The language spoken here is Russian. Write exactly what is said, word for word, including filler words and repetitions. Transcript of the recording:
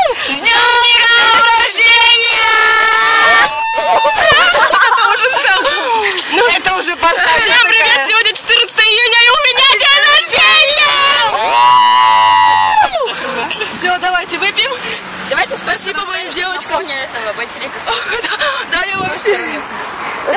С днем рождения! Это уже все. Ну, это уже поставка. Всем привет! Сегодня четырнадцатое июня, и у меня день рождения! Все, давайте выпьем. Давайте Спасибо моим девочкам. Этого батарейка. Да, я вообще...